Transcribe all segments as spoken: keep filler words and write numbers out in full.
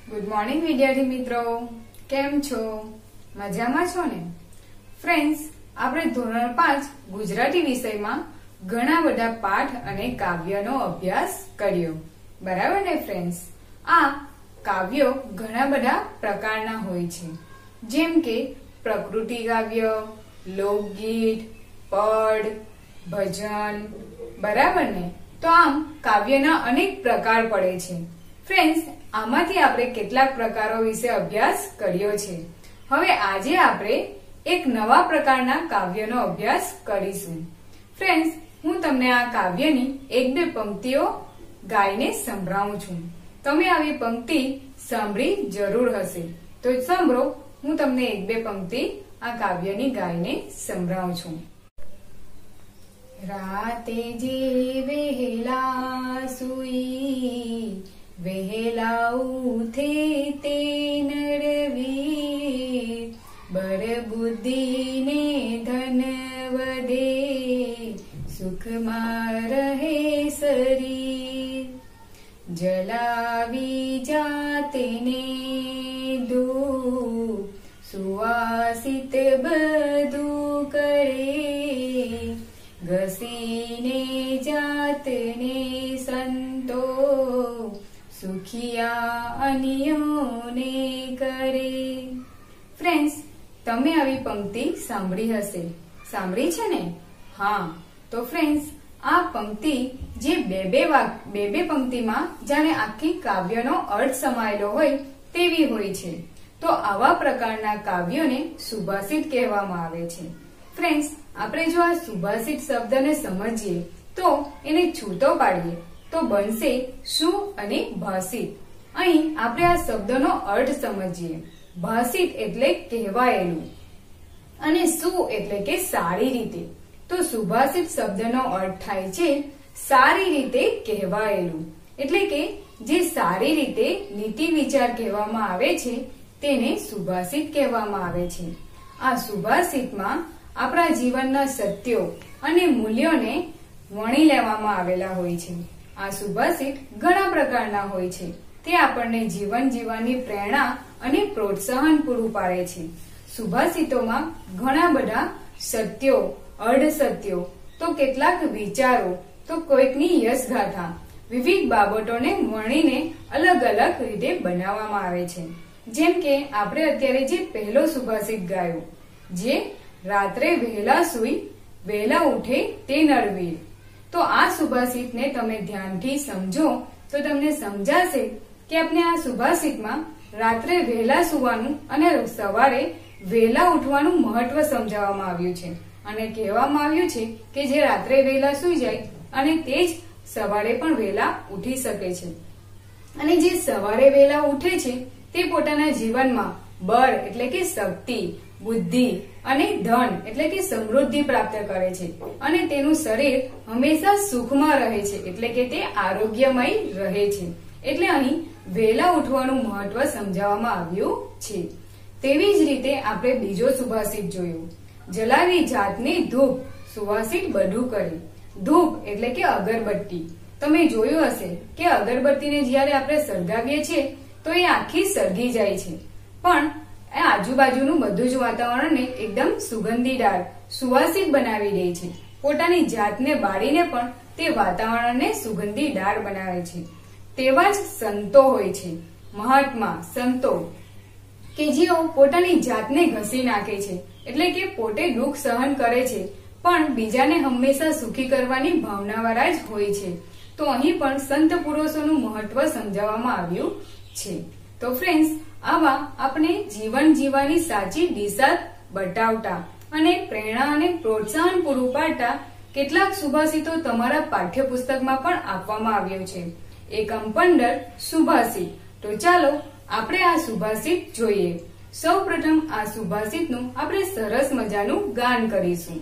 Good morning વિદ્યાર્થી મિત્રો, કેમ છો? મજામાં છો ને? ફ્રેન્ડ્સ, આપણે ધોરણ પાંચ ગુજરાતી વિષયમાં ઘણા બધા પાઠ અને કાવ્યનો અભ્યાસ કર્યો, બરાબર ને ફ્રેન્ડ્સ? આ કાવ્યો ઘણા બધા પ્રકારના હોય છે, જેમ કે પ્રકૃતિ કાવ્ય, લોકગીત, પદ, ભજન, બરાબર ને? તો આમ કાવ્યના અનેક પ્રકાર પડે છે. ફ્રેન્ડ્સ, આમાંથી આપણે કેટલાક પ્રકારો વિશે અભ્યાસ કર્યો છે. હવે આજે આપણે એક નવા પ્રકારના કાવ્યનો અભ્યાસ કરીશું. ફ્રેન્ડ્સ, હું તમને આ કાવ્યની એક બે પંક્તિઓ ગાઈને સંભળાવું છું. તમે આવી પંક્તિ સાંભળી જરૂર હશે, તો સાંભળો. હું તમને એક બે પંક્તિ આ કાવ્યની ગાઈને સંભળાવું છું. રાતે જે વહેલા સુઈ વહેલા ઉઠે તે નરવીર, બર બુદ્ધિ ને ધન વધે સુખમાં રહે શરીર, જલાવી જાતને ધૂપ સુવાસિત બધું કરે, ઘસીને જાતને સંતો સુખિયા અન્યોને કરે. ફ્રેન્ડ્સ, તમે આવી પંક્તિ સાંભળી હશે, સાંભળી છે ને? હા, તો ફ્રેન્ડ્સ, આ પંક્તિ જે બે બે વાક બે બે પંક્તિમાં જાણે આખી કાવ્યનો અર્થ સમાયેલો હોય તેવી હોય છે. તો આવા પ્રકારના કાવ્યોને સુભાષિત કહેવામાં આવે છે. ફ્રેન્ડ્સ, આપણે જો આ સુભાષિત શબ્દને સમજીએ તો એને છૂટો પાડીએ તો બનશે શું અને ભાષિત. અહીં આપણે આ શબ્દનો અર્થ સમજીએ. ભાષિત એટલે કહેવાયેલું અને શું એટલે કે સારી રીતે. તો સુભાષિત શબ્દનો અર્થ થાય છે સારી રીતે કહેવાયેલું, એટલે કે જે સારી રીતે નીતિ વિચાર કહેવામાં આવે છે તેને સુભાષિત કહેવામાં આવે છે. આ સુભાષિતમાં આપણા જીવનના સત્યો અને મૂલ્યોને વણી લેવામાં આવેલા હોય છે. આ સુભાષિત ઘણા પ્રકારના હોય છે. તે આપણને જીવન જીવવાની પ્રેરણા અને પ્રોત્સાહન પૂરું પાડે છે. સુભાષિતોમાં ઘણા બધા સત્યો, અર્ધસત્યો, તો કેટલાક વિચારો, તો કોઈકની યશગાથા, વિવિધ બાબતોને વણીને અલગ અલગ રીતે બનાવવામાં આવે છે. જેમ કે આપણે અત્યારે જે પહેલો સુભાષિત ગાયો, જે રાત્રે વહેલા સૂઈ વહેલા ઉઠે તે નરવીર. તો આ સુભાષિતને તમે ધ્યાનથી સમજો તો તમને સમજાશે કે આપણે આ સુભાષિતમાં રાત્રે વહેલા સૂવાનું અને સવારે વહેલા ઉઠવાનું મહત્વ સમજાવવામાં આવ્યું છે. અને કહેવામાં આવ્યું છે કે જે રાત્રે વહેલા સૂઈ જાય અને તે જ સવારે પણ વહેલા ઉઠી શકે છે. અને જે સવારે વહેલા ઉઠે છે તે પોતાના જીવનમાં બળ એટલે કે શક્તિ, બુદ્ધિ અને ધન એટલે કે સમૃદ્ધિ પ્રાપ્ત કરે છે. અને તેનું શરીર હંમેશા સુખમાં રહે છે, એટલે કે તે આરોગ્યમય રહે છે. એટલે અહીં વહેલા ઉઠવાનું મહત્વ સમજાવવામાં આવ્યું છે. તેવી જ રીતે આપણે બીજો સુભાષિત જોયું. જલાવી જાતને ધૂપ સુવાસિત બધું કરે. ધૂપ એટલે કે અગરબત્તી. તમે જોયું હશે કે અગરબત્તીને જ્યારે આપણે સળગાવીએ છીએ તો એ આખી સળગી જાય છે, પણ આજુબાજુનું બધું જ વાતાવરણને એકદમ સુગંધીદાર, સુવાસિત બનાવી દે છે. પોતાની જાતને બાળીને પણ તે વાતાવરણને સુગંધીદાર બનાવે છે. તેવા જ સંતો હોય છે, મહાત્મા સંતો, કે જેઓ પોતાની જાતને ઘસી નાખે છે, એટલે કે પોતે દુઃખ સહન કરે છે પણ બીજાને હંમેશા સુખી કરવાની ભાવનાવાળા જ હોય છે. તો અહીં પણ સંત પુરુષોનું મહત્વ સમજાવવામાં આવ્યું છે. તો ફ્રેન્ડ્સ, આવા આપણે જીવન જીવવાની સાચી દિશા બતાવતા અને પ્રેરણા અને પ્રોત્સાહન પૂરું પાડતા કેટલાક સુભાષિતો તમારા પાઠ્યપુસ્તકમાં પણ આપવામાં આવ્યો છે. એકમ પંદર સુભાષિત. તો ચાલો આપણે આ સુભાષિત જોઈએ. સૌ પ્રથમ આ સુભાષિતનું આપણે સરસ મજાનું ગાન કરીશું.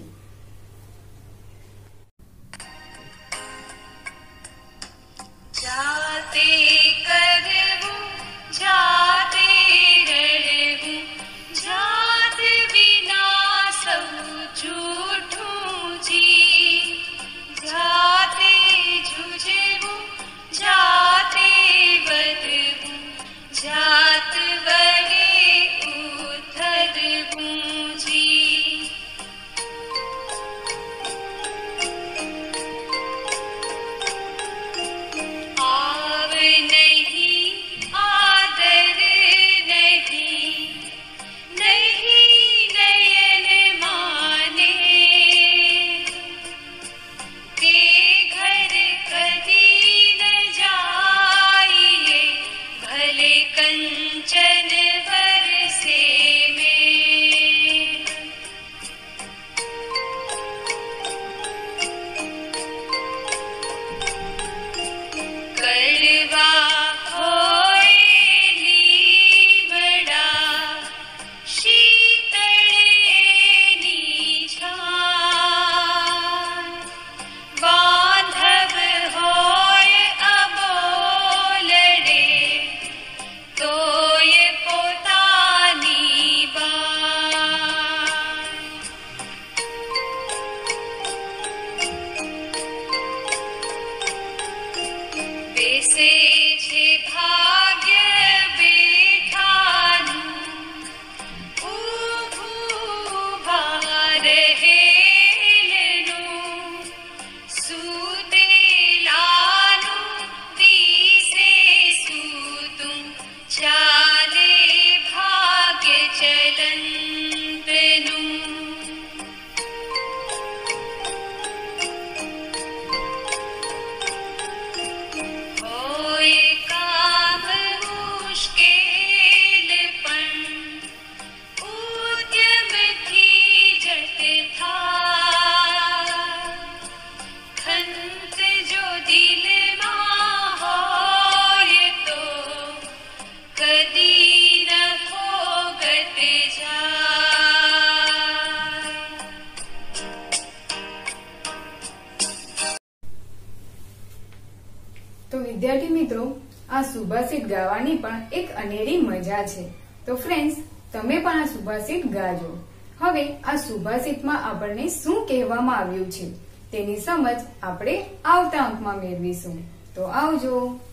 જાતે કરવું જાતે રડવું, જાત વિના સૌ જૂઠું જી, જાતે જુજવું જાતે વધવું, જા વિદ્યાર્થી મિત્રો, આ સુભાષિત ગાવાની પણ એક અનેરી મજા છે. તો ફ્રેન્ડ્સ, તમે પણ આ સુભાષિત ગાજો. હવે આ સુભાષિતમાં આપણને શું કહેવામાં આવ્યું છે તેની સમજ આપણે આવતા અંકમાં મેળવીશું. તો આવજો.